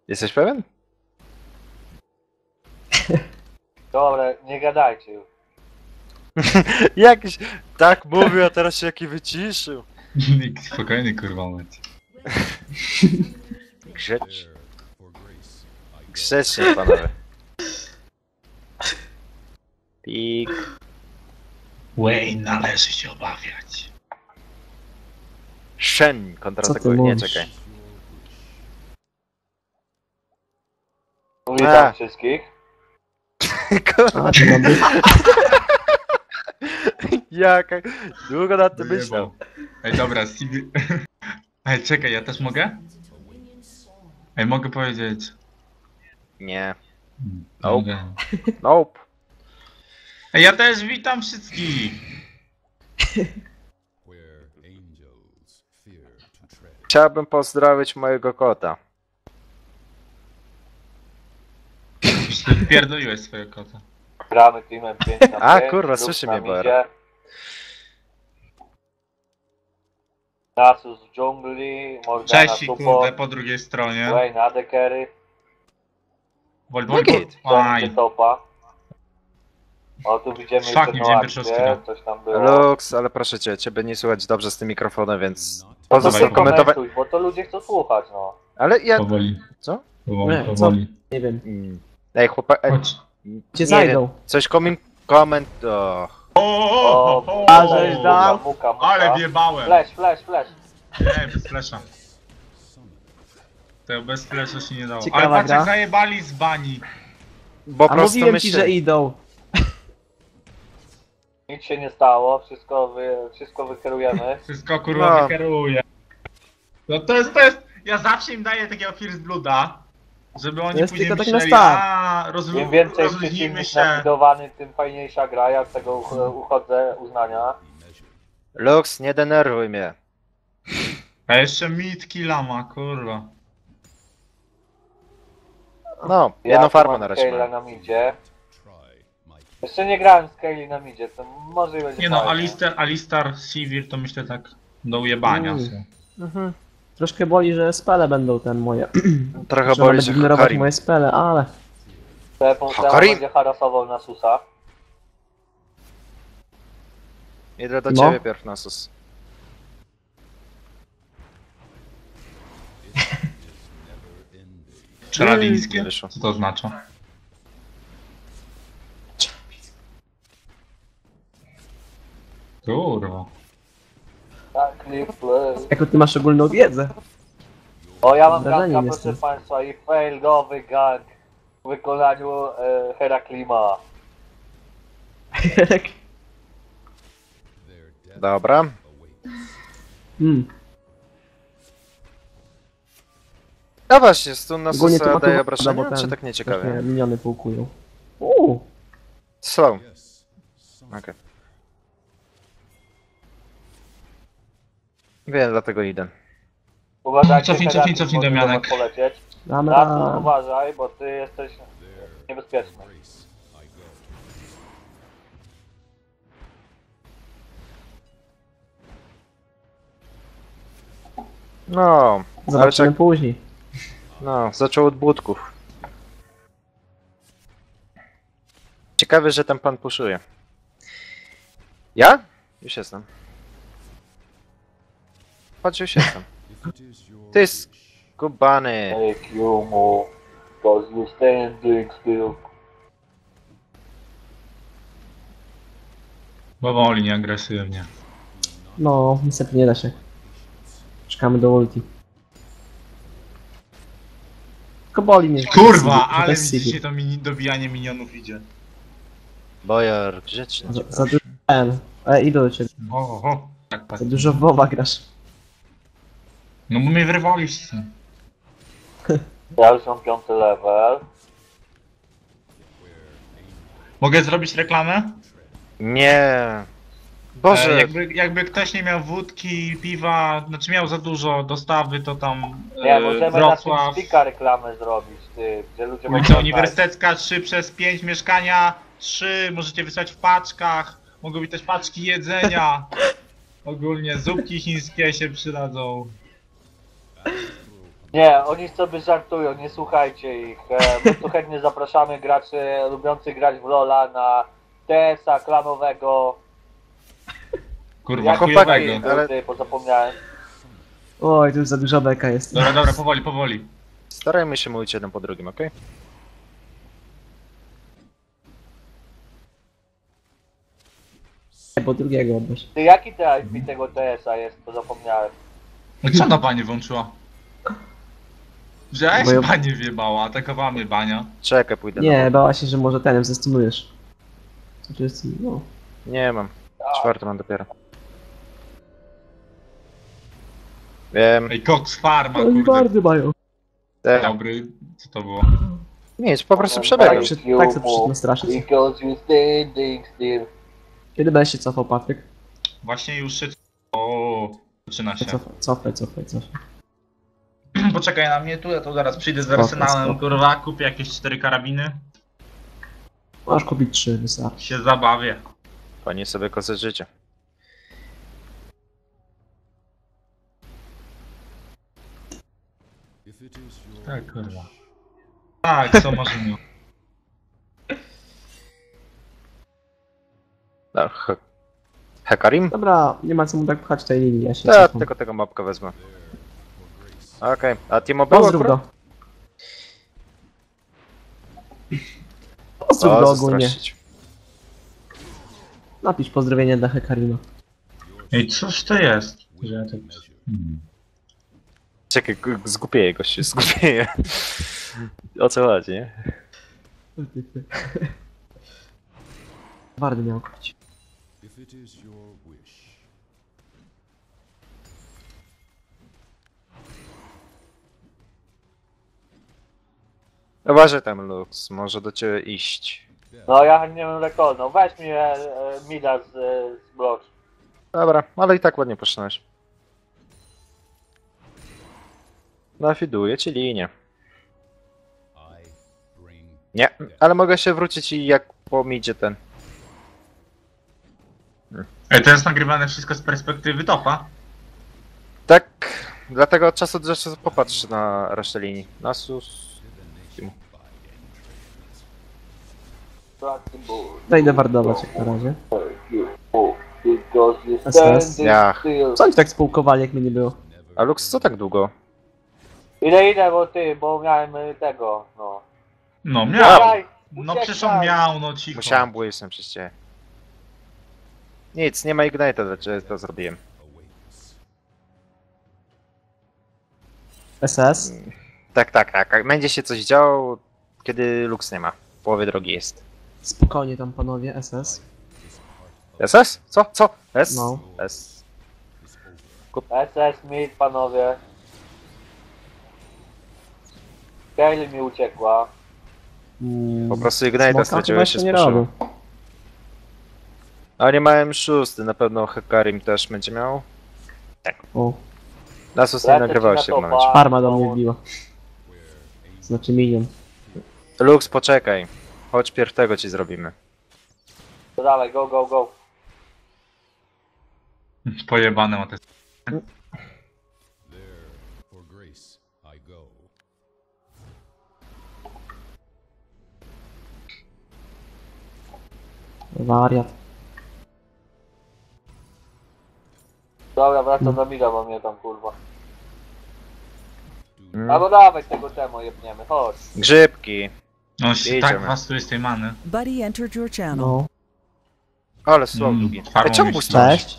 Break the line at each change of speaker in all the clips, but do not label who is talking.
Jesteś pewien?
Dobra, nie gadajcie już.
Jakiś tak mówił, a teraz się jaki wyciszył.
Spokojny kurwa mać.
Grzecz. Grzecznie, panowie. Pik.
Wayne należy się obawiać.
Shen kontratakuje. Nie,
mówisz?
czekaj.
Witam wszystkich.
Kurwa,
A, to ma być.
jaka... Długo nad tym myślał.
Ej dobra, Stevie... Ej czekaj, ja też mogę? Ej, mogę powiedzieć...
Nie.
Nope.
Nope. Nope.
Ej, ja też witam wszystkich!
Chciałbym pozdrowić mojego kota.
Już ty wpierdoliłeś swojego kota.
Gramy teamem 5 na 5.
A, kurwa,
Lux
słyszy
na
mnie,
midzie.
Boer.
Nasus w dżungli, Morgana
Cześć
support,
kurde po drugiej stronie.
Wayne AD carry,
Wol,
git.
Sonic topa. O, tu widzimy
Fuck,
jeszcze
nie
tą
wziąłem pierwszego
akcję,
skilla.
coś tam było.
Lux, ale proszę cię, ciebie nie słychać dobrze z tym mikrofonem, więc...
No to
Pozostań
sobie
komentować...
komentuj, bo to ludzie chcą słuchać, no.
Ale ja...
Powoli.
Co?
Powoli,
Nie,
powoli.
Nie wiem.
Ej, chłopak...
Chodź.
Gdzie
nie
zajdą?
wiem, coś koment... O.
O,
A, żeś dał?
Muka.
Ale wjebałem.
Flash.
Nie, bez flesza. To bez flesza się nie dało.
Ciekawa
Ale patrz
gra.
jak zajebali z bani.
Bo
A
prostu
mówiłem ci,
myślę...
że idą.
Nic się nie stało, wszystko wykierujemy.
Wszystko kurwa
No.
wykieruje. No to jest... Ja zawsze im daję takiego first blooda. Żeby oni
jest
później
tylko tak na
myśleli,
start.
a
Im więcej
rozluźnimy
przeciwnik
się.
nafidowany, tym fajniejsza gra, ja z tego uchodzę uznania.
Lux, nie denerwuj mnie.
A jeszcze mid killa ma, kurwa.
No,
Ja
jedną
tu
farmę
mam
na razie
Kayla
mam.
na midzie. Jeszcze nie grałem z Kayli na midzie, to może i będzie
Nie no,
fajnie.
Alistar, Sivir to myślę tak do ujebania są.
Mhm. Troszkę boli, że spele będą ten moje.
Trochę
Trzeba
boli,
będzie
że
ignorować
Hakarim.
moje spele, ale...
Tepą
Hakarim?
będzie harasował na Susa.
Idę do
No.
ciebie pierw, Nasus.
Czaralińskie?
Nie wyszło.
Co to oznacza? Kurwa.
Tak, clip play.
Jaką ty masz ogólną wiedzę?
O, ja mam
Wrażeniem
ganka,
jestem.
proszę państwa, i failgowy gank w wykonaniu Heraklima.
Dobra. A właśnie, stun
Ogólnie to
Nasusa
ma
daje
tu-
obrażenia,
bo ten-
czy tak nie ciekawe?
Właśnie miniony pułkują.
Slow. Okej. Wiem, dlatego idę.
Uważajcie,
Cofnij,
Heraklim
cofnij,
może do
Damianek.
was polecieć.
Damy
Nasus,
radę.
uważaj, bo ty jesteś niebezpieczny.
No, ale
Zobaczymy
czek,
później.
no, zaczął od budków. Ciekawe, że ten pan puszuje. Ja? Już jestem. Patrz, już jestem. Ty jest skubany.
Make you move, cause you standing still.
Powoli, nie agresywnie.
No, niestety nie da się. Czekamy do ulti. Tylko boli mnie. że to
Kurwa,
jest
ale mi
Sivir.
dzisiaj to dobijanie minionów idzie.
Bojar, grzecznie. cię
Za
proszę.
dużo ten. Idę do ciebie.
O. Tak patrz.
Za dużo WoWa grasz.
No bo mnie wyrwaliście.
Ja już mam 5 level.
Mogę zrobić reklamę?
Nie. Boże,
Jakby ktoś nie miał wódki, piwa, znaczy miał za dużo dostawy, to tam
Nie, możemy na
Wrocław,
TeamSpeaka reklamę zrobić, ty, gdzie ludzie
ulica
mogą
Uniwersytecka 3/5, mieszkania 3, możecie wysłać w paczkach, mogą być też paczki jedzenia. Ogólnie zupki chińskie się przydadzą.
Nie, oni sobie żartują, nie słuchajcie ich. My tu chętnie zapraszamy graczy lubiących grać w LoL'a na TS-a klanowego.
Kurwa,
chłopaki,
chujowego.
ale-
Bo zapomniałem.
Oj, to już za duża beka jest.
Dobra, dobra, powoli, powoli.
Starajmy się mówić jeden po drugim, okej?
Bo drugiego odbyś.
Ty, jaki te IP tego TS-a jest, bo zapomniałem.
No co na banie włączyła? Że ja
Bo ja-
się banie wjebała, atakowała mnie bania.
Czekaj, pójdę na
Nie,
bok.
bała się, że może tenem zestunujesz. To jest, no.
Nie mam. Czwarty mam dopiero. Wiem.
Ej, Cox Farma,
Oni
kurde.
bardzo mają.
Dobry, co to było?
Nic, po prostu przebiegam.
Tak, tak sobie przyszedł nastraszyć.
Because you standing still.
Kiedy będziesz się cofał, Patryk?
Właśnie już się... O, zaczyna się.
Cofaj.
Poczekaj na mnie tu, ja to zaraz przyjdę z
Spoko,
arsenałem,
spoko.
kurwa, kupię jakieś 4 karabiny.
Masz kupić 3, wystarczy.
Się zabawię.
Pani sobie kosę życia.
Tak, kurwa. Tak, co marzeniu.
No, Hekarim?
Dobra, nie ma co mu tak pchać tej linii, ja się
Ja
cofam.
tylko tego mapkę wezmę. Okej, a Timo było
Pozdrów
akurat?
go. Pozdrów
O,
go ogólnie.
zastraszyć.
Napisz pozdrowienia dla Hekarima.
Ej, cóż to jest? Że ja tak...
Czekaj, zgupieje gościu, zgupieje. O co chodzi, nie?
Wardy miał kupić.
Uważaj tam, Lux, może do ciebie iść.
No ja nie wiem rekordną. Weź mnie Mida z blocz.
Dobra, ale i tak ładnie poszedłeś. Nafiduję ci linię. Nie, ale mogę się wrócić i jak pomidzie ten.
Ej, to jest nagrywane wszystko z perspektywy topa?
Tak, dlatego od czasu do czasu popatrz na resztę linii. Nasus.
Zajdę wardować jak na razie.
Because you
SS.
standing
Jach.
still.
Co oni tak spółkowali, jak mnie nie było?
A Lux, co tak długo?
Idę, bo miałem tego, no.
No, miał.
Uciekaj,
No przecież on miał, no cicho.
Musiałem błysnąć przez ciebie. Nic, nie ma Ignite'a, dlaczego to zrobiłem.
SS?
Tak. Będzie się coś działo, kiedy Lux nie ma. W połowie drogi jest.
Spokojnie tam panowie, SS.
SS? Co? S?
No.
S.
SS mid, panowie. Kaylee mi uciekła.
Po prostu Ignite'a
Smoka
straciłeś,
chyba
się
nie
spuszyło.
robił.
A nie miałem szósty, na pewno Hekarim też będzie miał.
O,
Nasus nie
Lecę
nagrywał
ci
się
na
w
topa.
momencie.
farma do mnie wbiła. Znaczy minion.
Lux, poczekaj. Chodź, pierw tego ci zrobimy.
To dawaj, go.
Pojebane ma te...
Wariat.
Dobra, wracam do mida, bo mnie tam kurwa.
Mm.
Albo dawaj tego temu jebniemy, chodź.
Grzybki.
On się
Jedziemy.
tak was tu jest tej many.
Buddy entered your channel.
No.
Ale słab długi.
farmą
Czemu
myślę.
puszczałeś?
Cześć.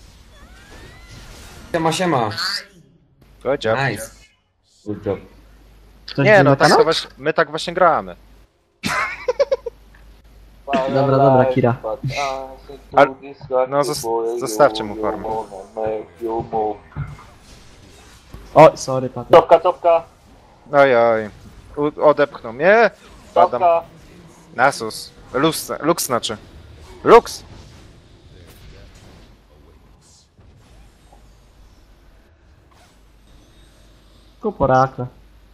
Siema.
Good job.
Nice. Good job.
Ktoś
Nie
był
no,
na
tak
kanał?
to właśnie, my tak właśnie gramy.
Dobra, Kira.
Ale- no, zostawcie mu formę.
O, sorry, Patryk.
Cofka,
Oj. Odepchnął mnie. Padam.
cofka.
Nasus. Lux znaczy. Lux!
Kuporaka.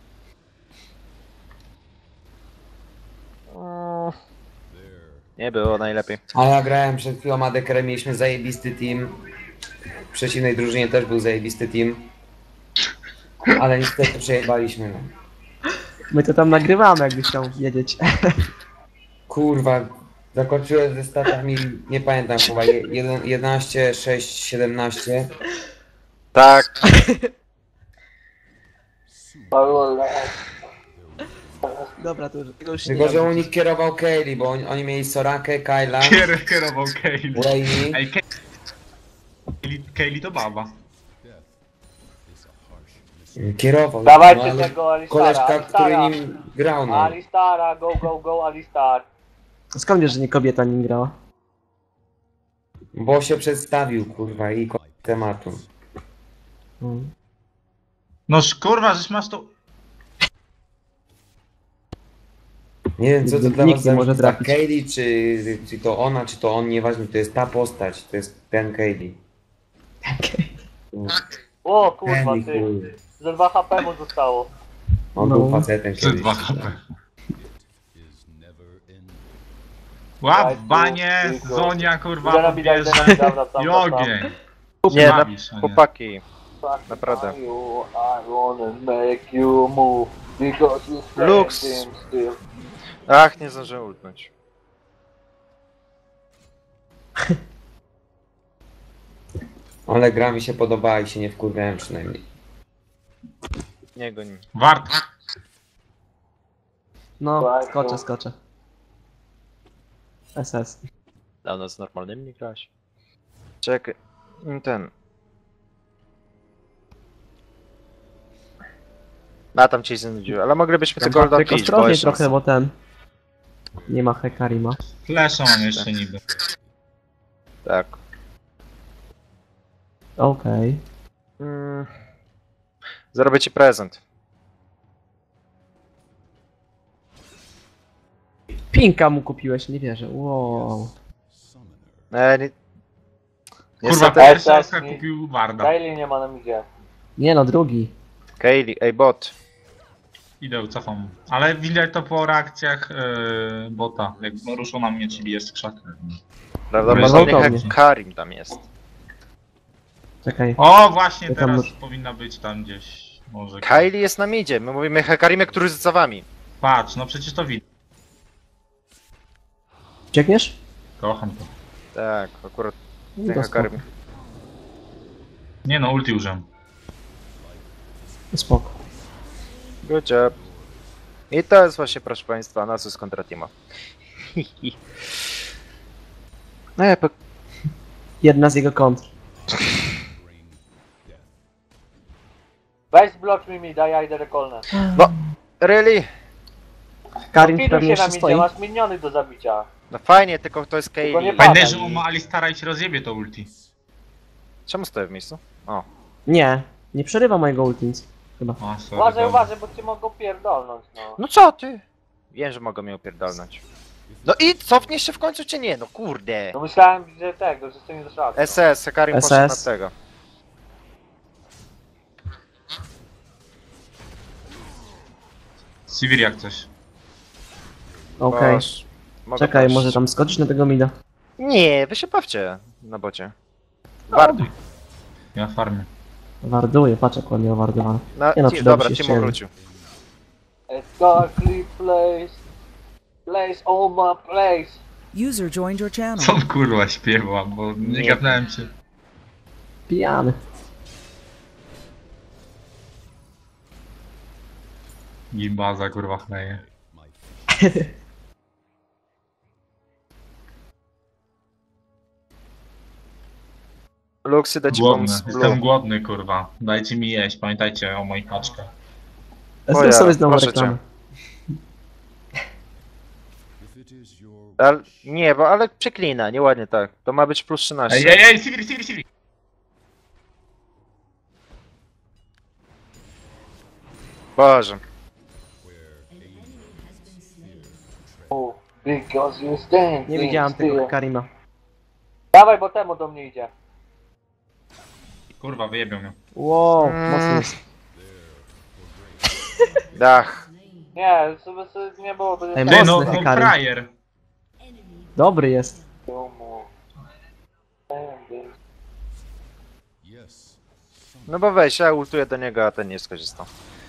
Nie było najlepiej.
A ja grałem przed chwilą Adekerem, mieliśmy zajebisty team. W przeciwnej drużynie też był zajebisty team. Ale niestety przejebaliśmy. No.
My to tam nagrywamy, jakbyś chciał wiedzieć.
Kurwa, zakończyłem ze statami, nie pamiętam chyba, 11, 6, 17.
Tak,
Dobra, to już nie
Tylko, że u
robię.
nich kierował Kaylee, bo oni mieli Sorakę, Kyla,
Kierował Kaylee.
Wayne.
Ej, Kaylee to baba.
Kierował.
Dawajcie
no, ale
tego Alistara,
koleżka, który
Alistara.
nim grał, no.
Alistara, go, go, go, Alistar.
Skąd wiesz, że nie kobieta nim grała?
Bo się przedstawił, kurwa, i koniec tematu.
Mm.
Noż kurwa, żeś masz to...
Nie wiem, co to
Nikt
dla
nie
was za
może
różnica,
trafić.
Kaylee, czy to ona, czy to on, nieważne, to jest ta postać, to jest ten Kaylee.
O kurwa,
Kaylee,
ty.
kurwa.
Ze 2 HP mu zostało.
On
No.
był facetem
Ze
kiedyś.
2 HP. Łap w banie, Zonia kurwa
Idę na bida, idę na bida, wracam,
I
wracam.
ogień.
nie,
Bawisz, a nie.
chłopaki.
Fuck
Naprawdę.
You, I wanna make you move because you
Lux.
stand still.
Ach, nie zdążyłem ultnąć.
Ale gra mi się podobała i się nie wkurwiałem przynajmniej.
Nie goń.
Wart.
No, skoczę. SS.
Dawno z normalnymi nie grałeś. Czekaj. Ten. A tam cię znudził, ale moglibyśmy tego golda
Tylko
pić, bo
ostrożnie
jeszcze
trochę, bo ten... Nie ma Hekarima.
Flesza mam jeszcze niby.
Tak.
Okej.
Zrobię ci prezent.
Pinka mu kupiłeś, nie wierzę. Wow.
Nie...
Kurwa,
Niestety,
PSS kupił Warda.
Daily nie ma na midzie.
Nie no, drugi.
Kaylee, ej bot.
Idę, cofam. Ale widać to po reakcjach bota. Jak ruszą na mnie, czyli jest krzak.
Prawdopodobnie
gwałtownie.
Karim tam jest.
Czekaj.
O, właśnie
Ja tam
teraz
już-
powinna być tam gdzieś. Może.
Kylie jest na midzie, my mówimy Hekarimie, który jest za wami.
Patrz, no przecież to widać.
Uciekniesz?
Kocham to.
Tak, akurat
No
ten
to
Hekarim.
spoko.
Nie no, ulti użyłem.
Spoko.
Good job. I to jest właśnie, proszę państwa, Nasus kontra Timo. No ja
Jedna z jego kont.
Weź zblocz mi mida, ja idę rekolnę.
really?
Karim
Fiduj
pewnie
się na
jeszcze
midzie,
stoi.
masz miniony do zabicia.
No fajnie, tylko to jest
Tylko nie
Kaylee.
pa-
Pamiętaj, że on ma Alistara i ci rozjebie to ulti.
Czemu stoję w miejscu? O.
Nie, nie przerywa mojego ultins. Chyba.
O, sorry.
Uważaj,
dobra.
uważaj, bo cię mogą pierdolnąć, no.
No co ty? Wiem, że mogą mnie opierdolnąć. No i cofniesz się w końcu czy nie? No kurde.
No myślałem, że tego, że to nie zaszadł.
SS, Hekarim
SS.
poszedł na tego.
Sivir jak coś.
Okej.
Boż, mogę
Czekaj,
paść.
może tam skoczyć na tego mida.
Nie, wy się bawcie na bocie. Warduj.
Ja farmię.
Warduję, patrz jak ładnie owardowany.
No,
Nie no, przydałby
dobra,
się
Timo
jeszcze
wrócił.
It's darkly place. Place, all my place.
User joined your channel.
Co on kurwa śpiewa, bo nie
Nie.
gadałem się.
Pijany.
Gimbaza kurwa chleje.
Luxy, da ci
Głodny,
pomóc.
jestem głodny kurwa. Dajcie mi jeść, pamiętajcie o moich paczkach.
Zrób
ja,
sobie znowu
proszę
reklamę.
Nie, bo ale przeklina, nieładnie tak. To ma być plus 13.
Ej, Sivir, Sivir, Sivir!
Boże.
Oh, because you stand
Nie widziałem tego
still.
Karima.
Dawaj, bo temu do mnie idzie.
Kurwa, wyjebią mnie.
Wow, mocno jest.
Dach.
Nie, sobie nie było, to
Ej,
jest
Ty, no,
Mocny
no
Hekarim.
frajer.
Dobry jest.
domu.
No bo weź, ja ultuję do niego, a ten nie skorzystał.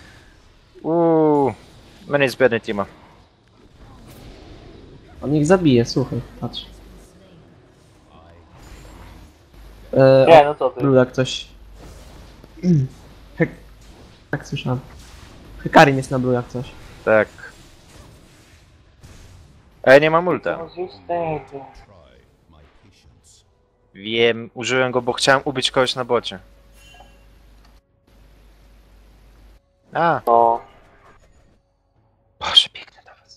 Mnie jest biedny Timo.
On ich zabije, słuchaj, patrz.
Nie, no co ty.
Blue jak coś... Tak słyszałem. Hekarim jest na blue jak coś.
Tak. A ja nie mam ulta. Wiem, użyłem go, bo chciałem ubić kogoś na bocie. A,
No.
Boże, biegnę do was.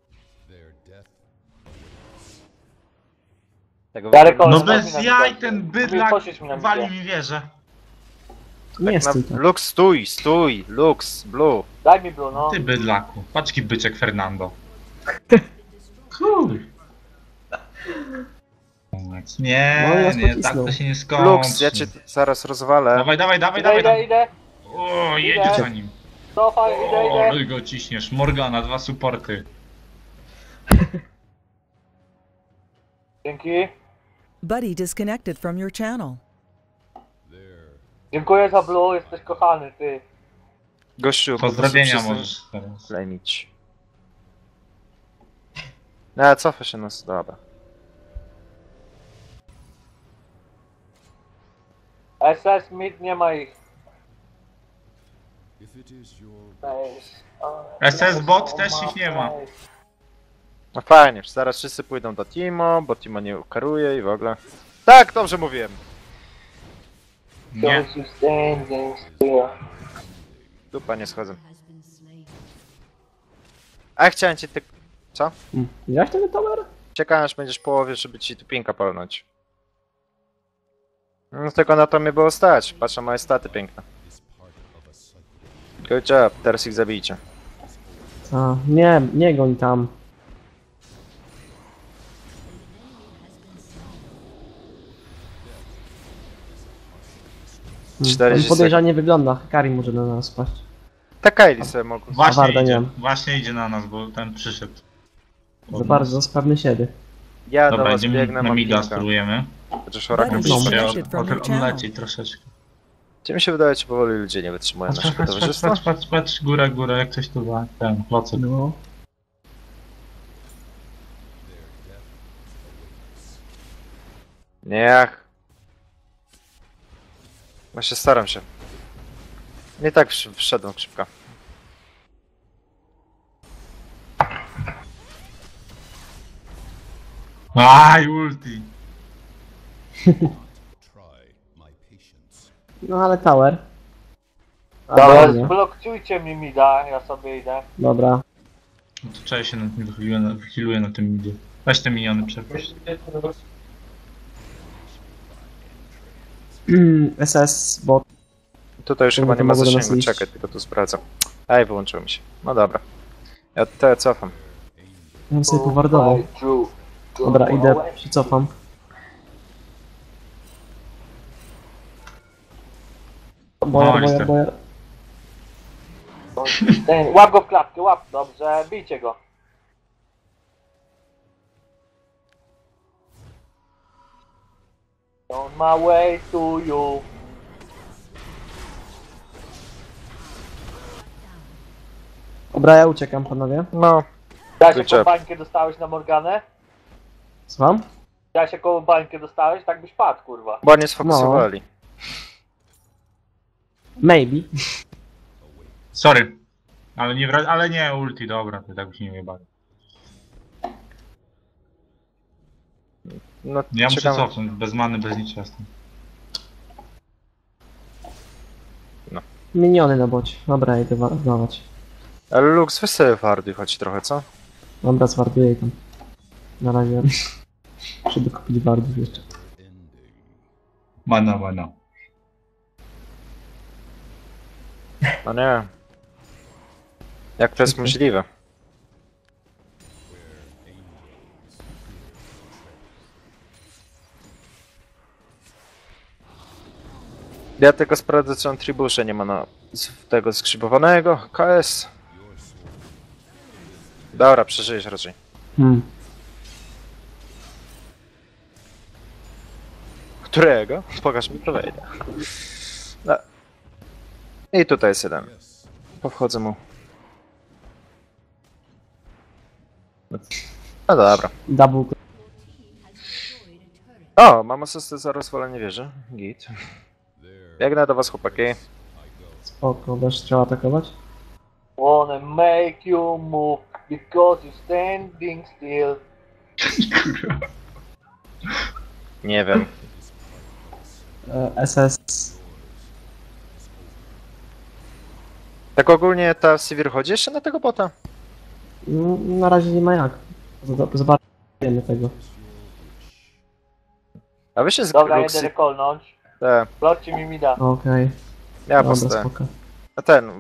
Tego
Jarek,
wygląda-
No
Ale
bez
na
jaj
midzie.
ten bydlak
Poszliś mi na
wali
midzie.
mi wieżę.
Nie jest
na...
tutaj.
Lux, stój, Lux, Blue.
Daj mi blue, no.
Ty bydlaku. Paczki byczek Fernando. Kur. Nie,
No, ja
nie, tak
pocisnął.
to się nie skończy.
Lux, ja cię zaraz rozwalę.
Dawaj, dawaj, dawaj,
Idę,
dawaj.
idę,
dawaj.
idę.
O, jedzie
Idę.
za nim.
Cofaj, idę,
O,
idę.
ale go ciśniesz. Morgana, 2 supporty.
Dzięki.
Buddy disconnected from your channel.
Dziękuję za blue, jesteś kochany, ty.
Gościu, po prostu
Pozdrowienia
wszyscy
możesz teraz.
Lejmić. No, cofa się nas, dobra.
SS mid nie ma ich.
SS bot też ich nie ma.
No fajnie, zaraz wszyscy pójdą do Timo, bo Timo nie karuje i w ogóle. Tak, dobrze mówiłem.
Nie.
Dupa, nie schodzę. A ja chciałem cię Co?
Jak ten tower?
Czekałem aż będziesz w połowie, żeby ci tu pinka palnąć. No tylko na to mnie było stać. Patrz na moje staty piękne. Good job, teraz ich zabijcie.
A, nie goń tam.
40
On podejrzanie wygląda, Hekarim może na nas spaść.
Tak Kylie sobie mogą.
Właśnie
Warda nie
idzie.
mam.
Właśnie idzie na nas, bo ten przyszedł.
Za bardzo sprawny siebie.
Ja do
Dobra,
was
idziemy
biegnę,
na
mam
mida,
pinka.
spróbujemy.
Chociaż Oracle
Buddy
Muszę
przyjdzie.
disconnected from your
on
channel.
leci troszeczkę.
Gdzie mi się wydaje, że powoli ludzie nie wytrzymują
Patrz,
naszego
patrz, patrz,
towarzystwa?
patrz, patrz, patrz, góra, jak coś tu ma. Ten, klocek.
No.
Niech. Właśnie staram się. Nie tak wszedłem szybko.
Aj, ulti.
No ale tower. A,
Dobra,
ładnie.
zblokujcie mi mida, ja sobie idę.
Dobra.
No to cześć się na tym wychiluje na tym midzie. Weź te miniony przepuść.
SS bot.
Tutaj już
Żeby
chyba
to
nie ma
mogło do nas
zasięgu,
iść.
czekaj, tylko tu sprawdzam. Ej, wyłączyło mi się. No dobra. Ja tutaj cofam.
Ja bym sobie powardował. Dobra, idę, się cofam. Bojer.
Łap go w klatkę, łap, dobrze, bijcie go. On my way to you.
Dobra, ja uciekam, panowie.
No,
Dałeś
Good
jaką
job.
bańkę dostałeś na Morganę?
Słucham?
Dałeś jaką bańkę dostałeś? Tak byś padł, kurwa.
bo nie sfokusowali.
Maybe.
Sorry. Ale nie ulti, dobra, to tak by się nie wyjebali.
No,
Ja muszę
czekam.
cofnąć, bez many, bez niczego jestem.
Miniony na bocie. Dobra, idę dawać.
Ale Lux, weź sobie wardy chodź trochę, co?
Dobra, zwarduję i tam. Na razie. Muszę dokupić wardów jeszcze.
Mana.
No nie. Jak to jest możliwe? Ja tylko sprawdzę, czy on tribusze nie ma na tego skrzybowanego. KS. Dobra, przeżyjesz raczej. Którego? Pokaż mi, to wejdę. No, I tutaj jest jeden. Powchodzę mu. No dobra.
Double.
O, mam asystę za rozwalenie wieży. Git. Biegnę do was, chłopaki.
Spoko, też trzeba atakować?
Wanna make you move because you're standing still.
Nie wiem.
SS.
Tak ogólnie ta Sivir chodzi jeszcze na tego bota?
Na razie nie ma jak. Zobaczymy tego.
A wy się z
Dobra,
Luxi...
jedę rekolnąć.
Te,
Plotcie mi mida.
Okej.
ja
Dobra,
postę.
spoko.
A ten...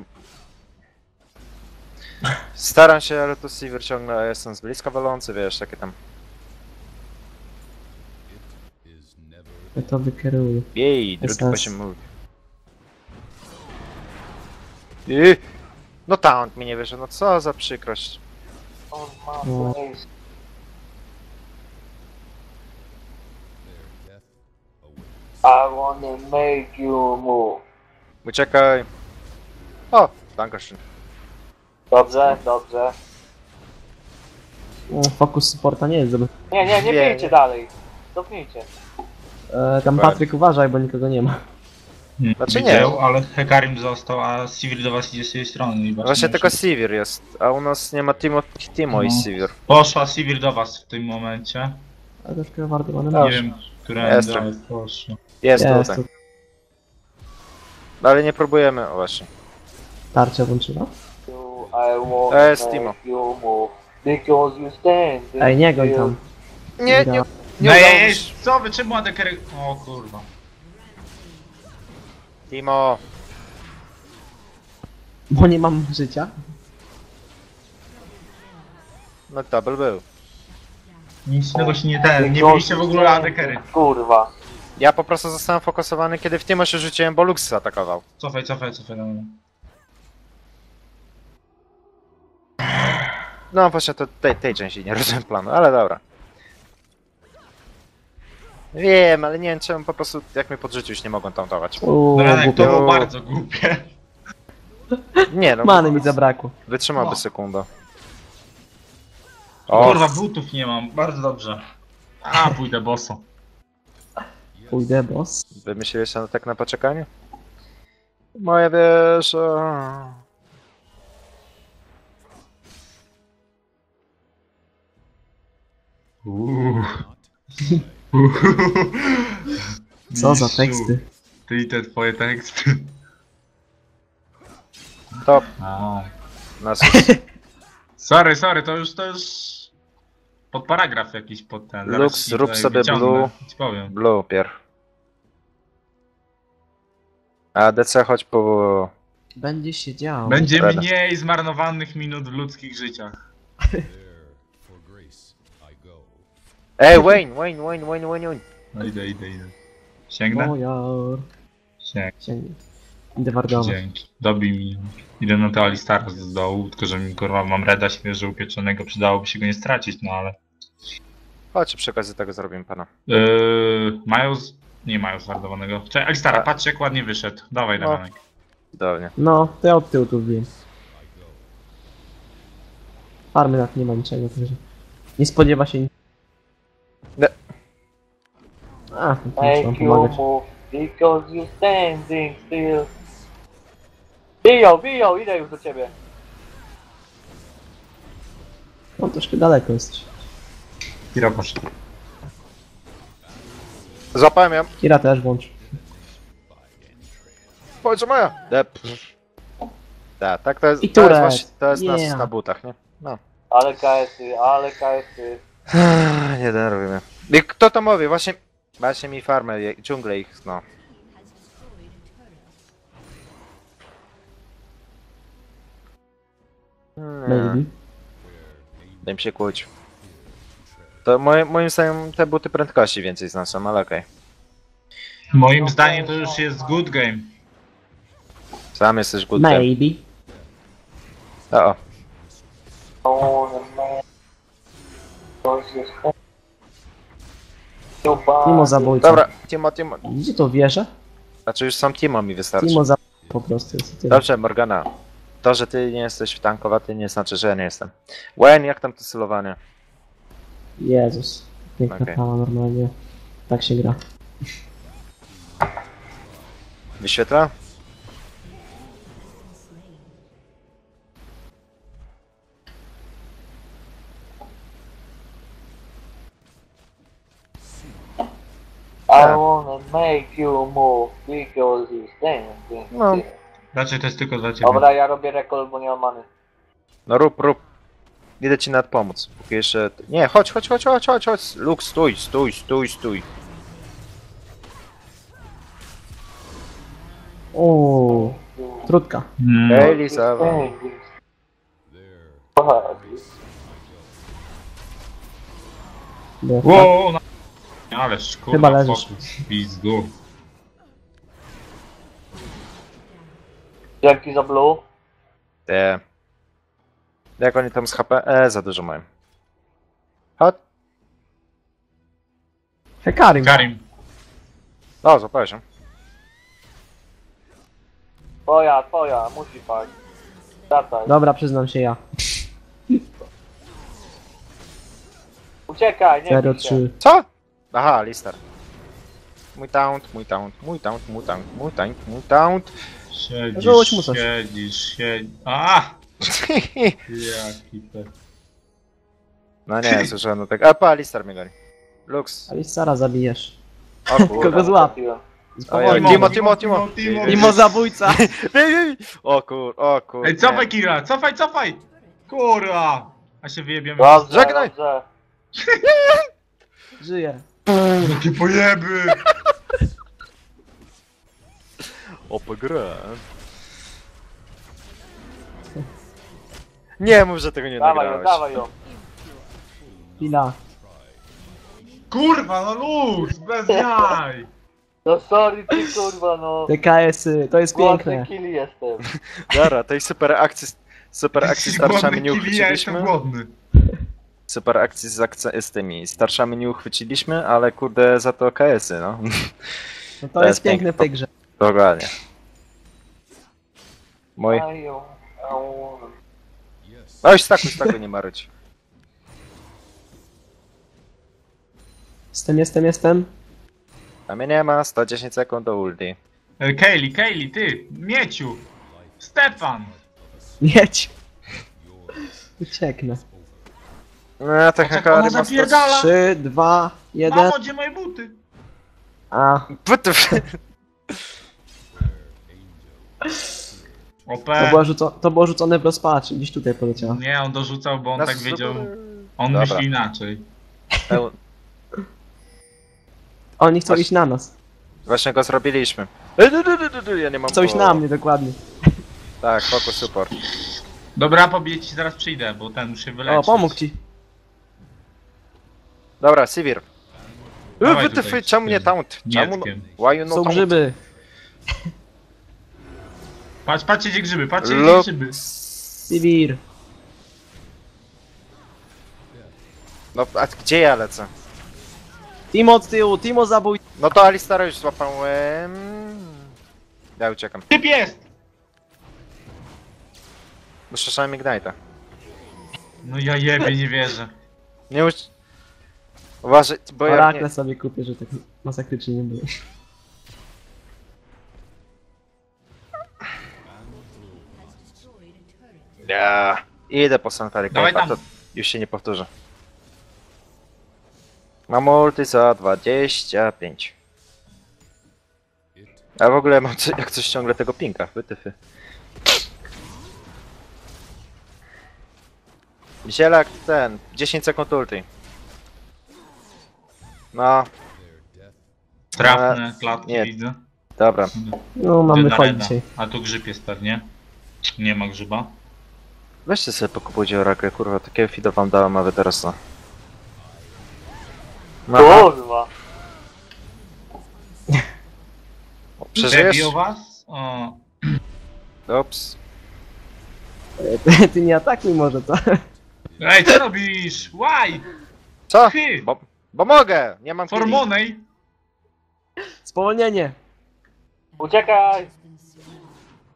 Staram się, ale tu Sivir ciągle jestem z bliska walący, wiesz, takie tam...
Ja to wykieruję.
Jej, drugi
SS.
poziom mówi. I... No taunt mi nie wierzy, no co za przykrość.
On ma
No.
place. I wanna make you move.
Uciekaj. O, dankeschön.
Dobrze, dobrze.
Fokus supporta nie jest dobry.
Nie
Nie,
bijcie
nie.
dalej. Cofnijcie.
Tam Patryk uważaj, bo nikogo nie ma.
Znaczy nie.
Widział, ale Hekarim został, a Civil do was idzie z tej strony. I
Właśnie tylko Sivir jest, a u nas nie ma Timo i
No.
Sivir.
Poszła Civil do was w tym momencie.
Ale troszkę warto ma
Nie wiem, która
Jest
ale poszła.
Jest
Jest,
tutaj. Ale nie próbujemy, o właśnie.
tarczę włączyła?
I wanna
Jest Timo.
make you move because you standing
Ej, nie goń
still.
tam.
Nie
No
udało mi
ej,
się.
co wy, czemu Adekery... O kurwa.
Timo.
Bo nie mam życia.
No double był.
Nic innego się nie ten, nie
Because
byliście w
you
ogóle
standing,
Adekery.
Kurwa.
Ja po prostu zostałem fokusowany, kiedy w Timo się rzuciłem, bo Lux zaatakował.
Cofaj. No.
No właśnie to tej części nie rozumiem planu, ale dobra. Wiem, ale nie wiem czemu po prostu jak mnie podrzucił już nie mogą tauntować.
Uuu,
Ranek, to
głupio.
było bardzo głupie.
Nie no,
Many mi zabrakło.
wytrzymałby
No.
sekundę.
Kurwa, butów nie mam, bardzo dobrze. A, pójdę boso.
Pójdę, boss.
Wymyśliłeś się tak na poczekanie? Moja wieża.
Co za teksty.
Ty i te twoje teksty.
Top.
A.
Nas
Sorry, to już pod paragraf jakiś pod ten. Zaraz
Lux,
ci
zrób
tutaj
sobie
wyciągnę,
blue.
ci powiem.
Blue pierw. A DC chodź po...
Będzie się działo.
Będzie
Prawda.
mniej zmarnowanych minut w ludzkich życiach.
Ej, Wayne.
No idę. Sięgnę?
Mojar. Sięgnie. Idę wardować.
Dzięki. Dobij mi. Idę na to Alistara z dołu, tylko że mi kurwa mam reda świeżo upieczonego, przydałoby się go nie stracić, no ale...
Chodź, przy okazji tego zrobimy pana.
Nie mają zwardowanego. Czekaj, Alistara,
A.
patrz jak ładnie wyszedł. Dawaj,
No.
Damianek.
Cudownie.
No, to ja od tyłu tu wbiję. Farmy nad nie ma niczego, także... Nie spodziewa się...
Nie.
A, to muszę wam
Make you
pomagać.
move because you standing still. Biją, idę już do ciebie.
No, troszkę daleko jesteś.
Kira poszedł.
Złapałem ją.
Kira też włącz.
Powiedz moja. Dep. Tak, to jest,
I
to jest,
turret.
właśnie, to jest nas
Yeah.
na butach, nie? No.
Ale KS-y.
Nie denerwujmy. I kto to mówi? Właśnie mi farmę, dżunglę ich, no.
Maybe.
Daj mi się kłuć. To moim zdaniem te buty prędkości więcej znaczą, ale okej.
Moim zdaniem to już jest good game.
Sam jesteś good game.
Maybe.
O.
Timo zabójca.
Dobra, Timo.
Gdzie to wierzę?
Znaczy już sam Timo mi wystarczy.
Timo zabójca po prostu jest tyle.
Dobrze, Morgana. To, że ty nie jesteś tankowaty, nie znaczy, że ja nie jestem. Wen, jak tam to celowanie?
Jezus. Piękna
Okej.
prawa normalnie. Tak się gra.
Wyświetla?
I wanna make you move because he's standing.
No.
Raczej to jest tylko dla ciebie.
Dobra, ja robię rekord, bo nie mam many.
No rób. Idę ci nawet pomóc. Póki jeszcze... Nie, chodź. Luk, stój.
O, trudka.
Hej, Lisa.
Wow, ależ kurwa,
Chyba leżysz.
fokus, pizdu.
Dzięki za blue.
Jak oni tam z HP? Za dużo mają. Chodź.
Hekarim.
Karim.
O, zapałeś się.
Twoja, musi paść. Wracaj.
Dobra, przyznam się ja.
Uciekaj, nie bij się.
0-3.
Co? Aha, Lister. Mój taunt.
Rzuć mu coś.
Siedzisz. Jaki to...
No nie, słyszałem no tak. A pa, Lister mnie goni. Lux.
Ale Sara zabijesz.
O
Kogo
kurde.
złap?
Ojej,
Timo.
Mimo zabójca.
O kur.
Ej, cofaj Kira, cofaj! Kurwa! A się wyjebiemy.
Dobrze,
Żegnaj.
dobrze.
Żyje.
Jakie pojeby!
Opgrę. Nie mów, że tego nie
Dawaj ją,
nagrałeś.
dawaj ją.
Chwila.
Kurwa, no luz, bez jaj!
No sorry ty kurwa, no.
TKS-y, to jest
Głodny
piękne.
kill jestem.
Dobra, tej super akcji z tarczami nie
Głodny kili, ja jestem
uchwyciliśmy.
głodny.
Super akcji z tymi starszami nie uchwyciliśmy, ale kurde za to KS-y, no.
No to jest piękne w tej grze.
Dokładnie. Mój.
Ajo, au.
Oj, stakuj, nie maruć.
Jestem.
A mnie nie ma, 110 sekund do ulti.
Kaylee, ty, mieciu! Stefan!
Jedź. Ucieknę.
No, te
Ona
hekary ma
zapierdala!
3, 2, 1.
Mamo, gdzie moje buty?
A,
OP.
to było rzucone w rozpaczy. Gdzieś tutaj poleciało.
Nie, on dorzucał, bo on
Na
tak wiedział.
super-
On
Dobra.
myśli inaczej.
Oni chcą
Właśnie-
iść na nas.
Właśnie go zrobiliśmy. Ja nie mam
Chcą iść na mnie, dokładnie.
Tak, focus support.
Dobra, pobiję ci, zaraz przyjdę, bo ten musi wylecieć.
O, pomógł ci.
Dobra, Sivir.
Dawaj
Wytyfy,
tutaj,
czemu nie taunt? Czemu?
Mieckiem.
Why you no
Są
taunt?
grzyby.
Patrzcie gdzie grzyby, patrzcie gdzie
Lux.
grzyby.
Sivir.
No, a gdzie ja lecę?
Timo od tyłu, Timo zabój.
No to Alistara już złapałem. Ja uciekam.
Typ jest!
Uszczeszałem Ignite'a.
No ja jebie, nie wierzę.
Nie ucz... Uważaj, bo ja
Orakle
nie...
sobie kupię, że tak masakrycznie nie było.
Ja. Idę po Sanfari
Dawaj
Cave'a,
tam.
to już się nie powtórzę. Mam ulty za 25. A w ogóle mam jak coś ciągle tego pinka, wytyfy. Zielak ten, 10 sekund ulti. No,
Trafne klatki
nie.
widzę.
dobra.
No, mamy
Dynareda.
wychodzić dzisiaj.
A tu grzyb jest pewnie. Nie ma grzyba.
Weźcie sobie pokupujcie orakę, kurwa, takiego feeda wam dałem, a wy teraz no.
Kurwa.
Przeżyjesz?
Debił was? O.
Ups.
Ty nie atakuj może, co?
Ej, co robisz? Why?
Co?
Ty!
Bo mogę! Nie mam killi.
Formonej?
Spowolnienie.
Uciekaj.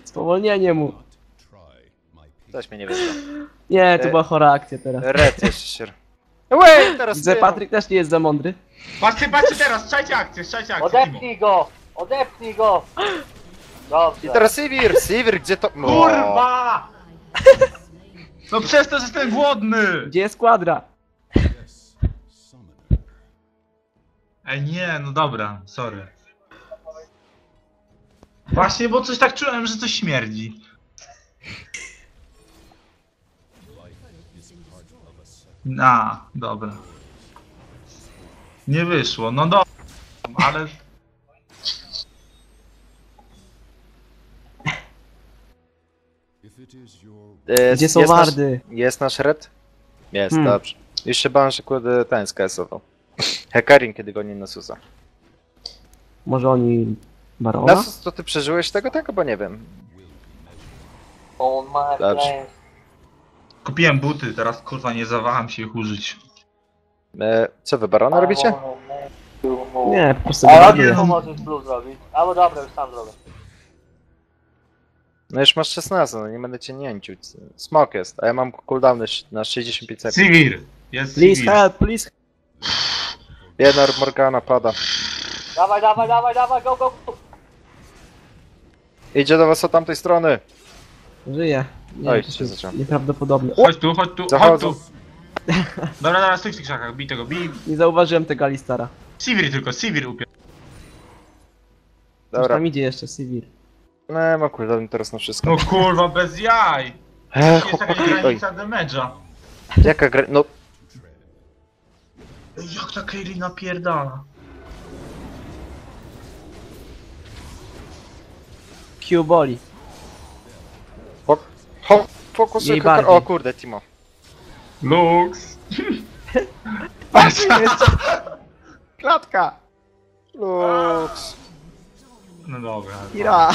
Spowolnienie mu.
Coś mnie nie wyszło.
Nie, to była chora akcja teraz.
Red jeszcze się... Wait, teraz
Widzę,
ty,
Patryk też nie jest za mądry.
Patrzcie teraz, trzecie akcję, Timo.
Odepnij go! Odepnij go! Dobrze.
I teraz Sivir, gdzie to...
Kurwa! No przez to, że jestem głodny!
Gdzie jest kwadra?
Ej, nie, no dobra, sorry. Właśnie, bo coś tak czułem, że coś śmierdzi. Dobra. Nie wyszło, no dobra, ale...
Gdzie są
jest
wardy?
Jest nasz red? Jest,
Hmm.
dobrze. Już się bałem, że kurde ten skresował. Hekarin, kiedy goni Nasusa.
Może oni... Barona?
Nasus, to ty przeżyłeś tego, bo nie wiem.
On ma
Dobrze.
plan.
Kupiłem buty, teraz kurwa nie zawaham się ich użyć.
Co wy, Barona robicie?
Nie, po prostu
A
ładuję.
jak możesz blue zrobić? Albo dobra, już sam zrobię.
No już masz 16, no nie będę cię nięcił. Smok jest, a ja mam cooldowny na 65 sekund.
Sivir! Jest
Please
Sivir.
help, please.
Jedna Morgana pada.
Dawaj, go!
Idzie do was od tamtej strony.
Żyje. Nie,
Oj,
to
się
jest
zacząłem.
nieprawdopodobne.
Chodź tu, chodź
Zachodzą.
tu. Dobra, stój w tych krzakach, bij tego, bij.
Nie zauważyłem tego Alistara.
Sivir upier...
Coś
Dobra.
tam idzie jeszcze, Sivir.
No, ma cooldowny teraz na wszystko.
No kurwa, bez jaj! Jest jakaś
Oj,
granica damage'a.
jaka gra... No,
Jak ta Kayle napierdala?
Q boli.
fokusuj
Jej bardziej.
O kurde, Timo.
Lux!
Klatka!
Lux.
No dobra.
Kira!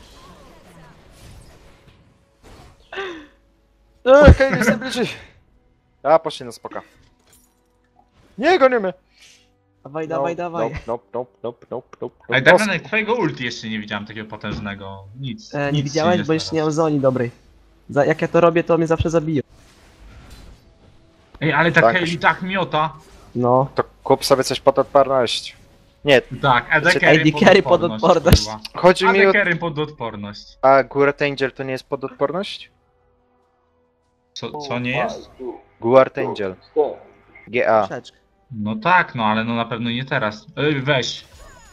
Okej, jestem bliżej. A, poszli na spoka. Nie, gonimy.
Dawaj,
No,
dawaj.
Nope.
Ej, Damian, twojego ulti jeszcze nie widziałem takiego potężnego. Nic.
Nie
nic
widziałeś,
się
bo jeszcze nie
stało.
mam zoni dobrej. Jak ja to robię, to mnie zawsze zabiją.
Ej, ale ta
Tak.
Kayle tak miota.
No.
To kup sobie coś pod odporność. Nie,
Tak,
AD
AD
carry pod odporność.
chodzi mi o...
AD carry pod odporność.
A Guard Angel to nie jest pod odporność?
Co nie jest?
Guard Angel. GA.
Troszeczkę.
No tak, no ale no na pewno nie teraz. Ej, weź.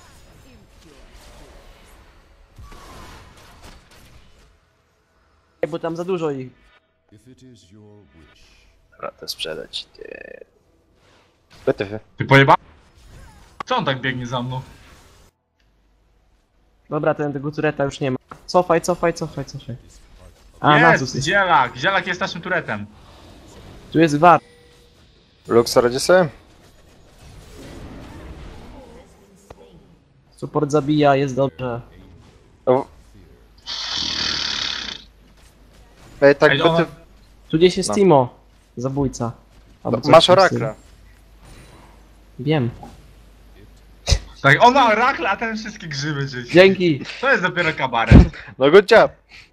Bo tam za dużo ich.
Dobra, to sprzedać. BTW.
Ty pojeba? Co on tak biegnie za mną?
Dobra, tego tureta już nie ma. Cofaj. A, Nasus
Jest!
jest.
Zielak jest naszym turetem.
Tu jest war.
Lux radzi sobie?
Support zabija, jest dobrze.
O. Ej, tak
Ej,
BTW.
ona-
Tu gdzieś jest
No.
Timo. Zabójca. Albo coś
Masz
w tym
orakla.
stylu. Wiem.
Tak, ona rakla, a ten wszystkie grzyby żyć.
Dzięki.
To jest dopiero kabaret.
No good job.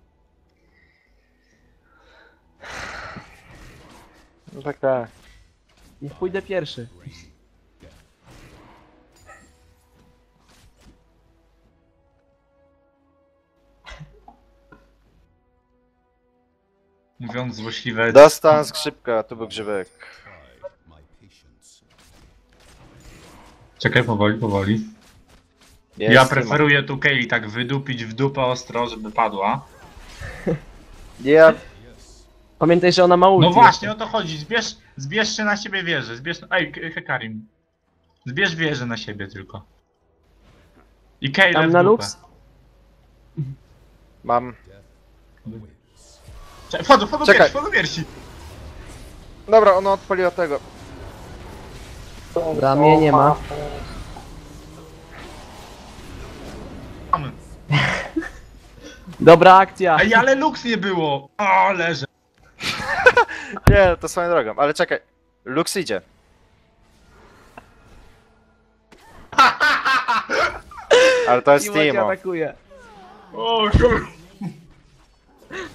No tak.
Niech pójdę pierwszy.
Mówiąc złośliwe.
Dostałem skrzypka, tu był grzybek.
Czekaj, powoli.
Jest
Ja
Timo.
preferuję tu Kayle tak wydupić w dupę ostro, żeby padła.
Ja...
Pamiętaj, że ona ma ulti.
No właśnie, o to chodzi. Zbierz się na siebie wieżę. Ej, Hekarim. Zbierz wieżę na siebie tylko. I Kayle
Tam
w
na
dupę.
Lux?
Mam...
Wchodzą
Czekaj.
piersi.
Dobra, ona odpaliła tego.
Dobra, mnie nie ma.
Mamy.
Dobra akcja.
Ej, ale Lux nie było. O, leżę.
Nie, to swoją drogą, ale czekaj. Lux idzie. Ale to jest
Timo cię
Timo.
atakuje.
O, kur...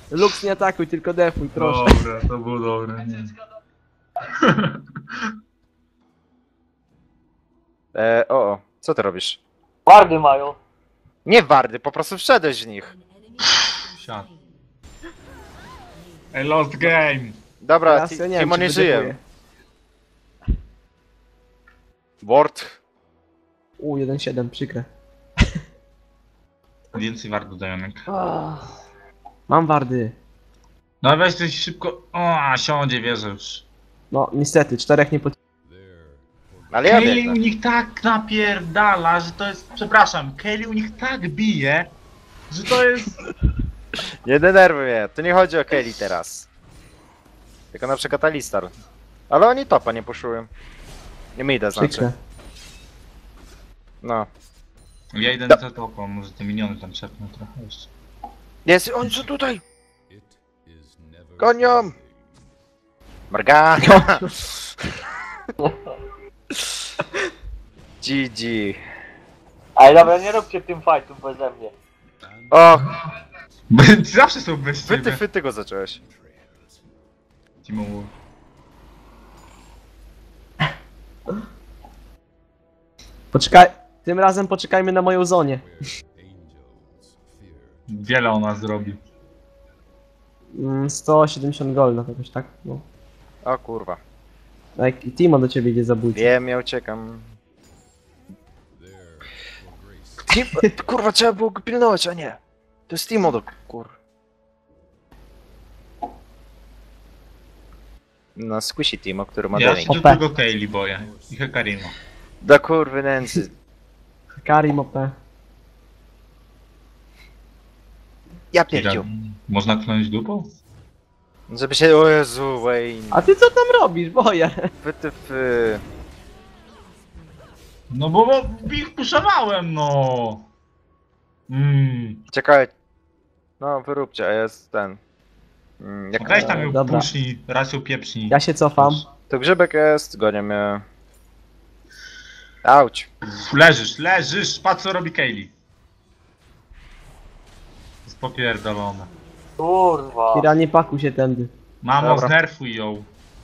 Lux nie atakuj, tylko defuj, proszę.
Dobra, to było dobre, nie.
Co ty robisz?
Wardy mają.
Nie wardy, po prostu wszedłeś w nich.
Siad. I lost game.
Dobra,
Teraz ja nie wiem,
Timo
czy
nie
wydefuję.
żyje. Ward.
1-7, przykre.
Więcej warto dajonek.
Mam wardy.
No weź coś szybko. O, siądzie, wierzę już.
No, niestety, 4 nie pod...
Ale ja
Kelly u
biegnę.
nich tak napierdala, że to jest. Przepraszam, Kelly u nich tak bije, że to jest.
Nie denerwuj mnie, tu nie chodzi o Kelly teraz. Tylko na przykład Alistar. Ale oni topa nie puszują. Nie mi idę, znaczy.
Przykre.
No.
Ja idę na to topo, może te miniony tam szepnę trochę jeszcze.
Jest, oni są tutaj! Gonią! Morgana! GG.
Ale dobra, nie róbcie tym fightów beze mnie.
Och,
Zawsze są bez ciebie.
ty go zacząłeś.
Timo.
Poczekaj, tym razem poczekajmy na moją zonię.
Wiele ona zrobi.
170 golda jakoś, tak? No.
O kurwa.
Jak i Timo do ciebie idzie zabójca.
Wiem, ja uciekam. Kurwa, trzeba było go pilnować, a nie. To jest Timo do kur... No, squishy Timo, który ma
Ja
damage.
się tu
OP.
tylko Kaylee boję. I Hekarino.
Do kurwy nędzy.
Karim OP.
Ja pierdziu.
Można klnąć dupą?
Żeby się... O Jezu, Wayne.
A ty co tam robisz, boję?
Wytyfy.
No bo ich puszowałem, no.
Czekaj. No, wyróbcie, a jest ten... Jak...
Weź tam ją
Dobra.
pusznij, raz ją pieprznij.
Ja się cofam.
To grzybek jest, gonię mnie. Auć.
Leżysz, patrz co robi Kaylee. Spopierdolone.
Kurwa.
Kira, nie pakuj się tędy.
Mamo,
Dobra.
znerfuj ją.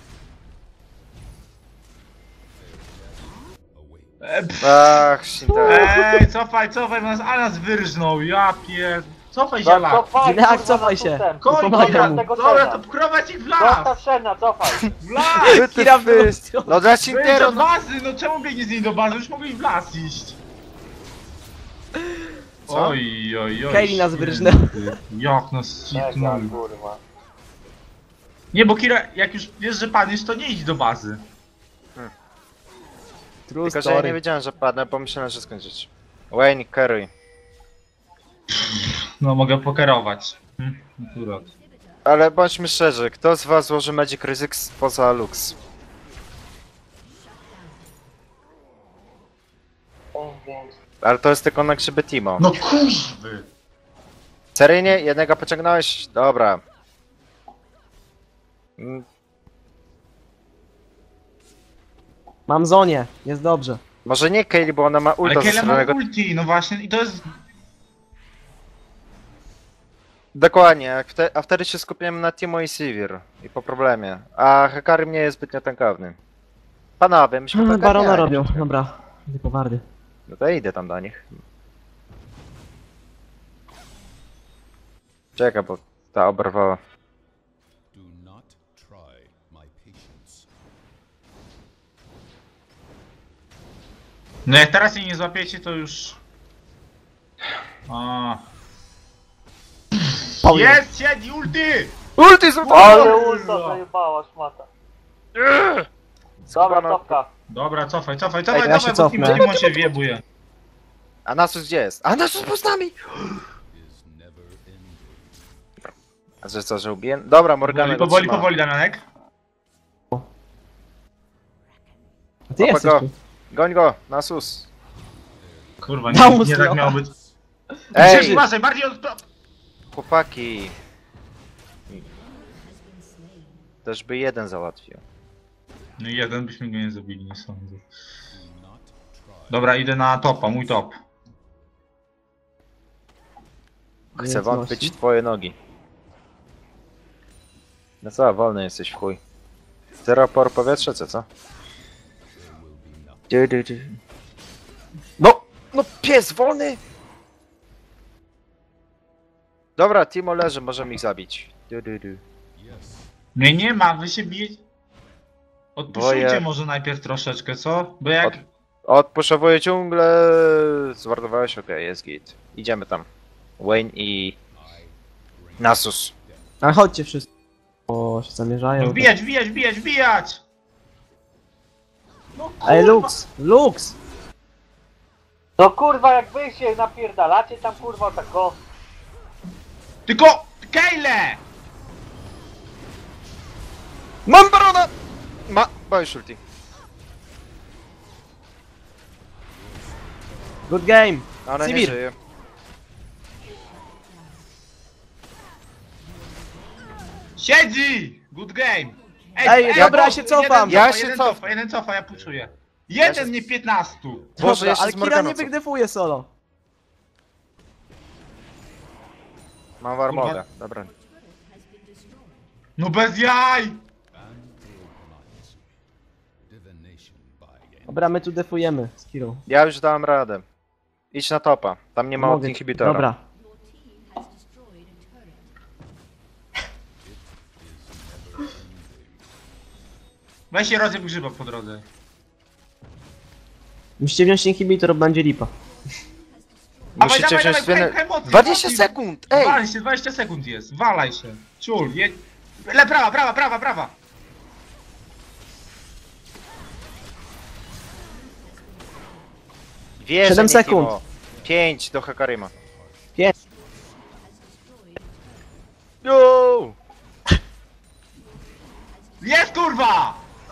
Ach, Shinter.
Ej, cofaj, bo nas wyrżnął, ja pier... Cofaj się,
No,
lak.
cofaj,
Źle,
kurwa,
cofaj
na
się.
susem.
Koń,
Pomagam mu.
Tego
dobra,
Shena.
to prowadź ich w las!
Zostaw Shena, cofaj.
W las!
Kira w drugą
Wytyfy.
stronę.
No dla
Wyjdź
Shintero,
do
no.
bazy, no czemu biegnie z niej do bazy? Już mogli w las iść.
Co?
Oj.
Kaylee nas
święty.
wyrżnęła.
Jak nas
Mega,
ścignął.
kurwa.
Nie, bo Kira, jak już wiesz, że padniesz, to nie idź do bazy.
True
Tylko, że ja nie
story.
wiedziałem, że padnę, bo myślałem, że skończyć. Wayne, carry.
No, mogę pokerować. Akurat.
Ale bądźmy szczerzy, kto z was złoży Magic Resist poza Lux? Ale to jest tylko na grzyby Timo.
No kuźwy!
Seryjnie? Jednego pociągnąłeś? Dobra.
Mam zonię, jest dobrze.
Może nie Kaylee, bo ona ma
Ale
ulta
Kayla ma
zasranego.
ulti, no właśnie, i to jest...
Dokładnie, a wtedy się skupiamy na Timo i Sivir. I po problemie. A Hekarim nie jest zbytnio tankowny. Panowie, myśmy to
Barona
ogarniali.
robią, dobra. Idę po wardy.
No to idę tam do nich. Czekaj, bo ta oberwała.
Do not try my patience.
No jak teraz jej nie złapiecie, to już... A. Jest, siedzi, ulti!
Ulti są
Ale ulta zajebała szmata. Dobra, cofka.
Dobra, cofaj,
ja się
bo
cofnę.
Timo się wiebuje.
A Nasus gdzie jest? A Nasus był z nami!
Is never ending.
A że co, że ubiję? Dobra, Morgana go trzyma.
Powoli, Damianek.
A ty
Opa,
jesteś
go.
tu.
Goń go, Nasus.
Kurwa,
Dał
nie,
mu
nie tak
slowa.
miało być.
Ej,
Uważaj, bardziej od...
chłopaki. Też by jeden załatwił.
No i jeden byśmy go nie zabili, nie sądzę. Dobra, idę na topa, mój top.
Chcę wątpić w twoje nogi. No co, wolny jesteś w chuj. Zero opor powietrze, co? No! No pies wolny! Dobra, Timo leży, możemy ich zabić.
Mnie nie ma, wy się bijecie. Odpuszczujcie
Boję.
może najpierw troszeczkę, co? Bo jak...
Odpuszowuję ciągle. Zwardowałeś? Okej, jest git. Idziemy tam. Wayne i... Nasus.
Ale chodźcie wszyscy. O, się zamierzają.
No wbijać, wbijać, wbijać, wbijać! No kurwa!
Ej, Lux! Lux!
No kurwa, jak wy się napierdalacie tam kurwa tak o...
Tylko... Kejle!
Mam barona! Boisz ulti.
Good game!
Ona nie
Sivir.
żyje.
Siedzi! Good game!
Ej, dobra, ja się cofam.
Ja się
jeden
cofam.
jeden cofa, ja puszuję. Jeden, nie 15.
Boże,
Dobra,
jeszcze
ale
z
Kira
Morganą
nie
co?
wygdefuje solo.
Mam warmogę, dobra.
No bez jaj!
Divination by
Dobra, my tu defujemy z Kirą.
Ja już dałem radę. Idź na topa, tam nie ma
Mogę.
inhibitora.
Dobra.
Weź się rozjeb grzyba po drodze.
Musicie wziąć inhibitor, bo będzie lipa.
Musicie wziąć
pchaj, pchaj mocno,
20
mocno.
sekund! Ej!
Walaj się, 20 sekund jest, walaj się. Ciul, jedź. Prawa, prawa, prawa, prawa.
Wierzę,
7
nie
sekund.
Timo. 5 do Hekaryma.
5.
Yo!
Jest kurwa!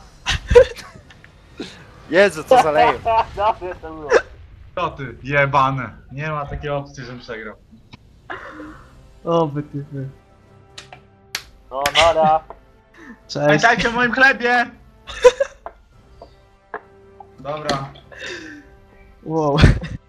Jezu, co zaleję.
Dobrze to było.
Co ty, jebane. Nie ma takiej opcji, żebym przegrał.
O, wy ty, wy.
No nara.
Cześć.
Pamiętajcie o moim chlebie! Dobra.
Wow.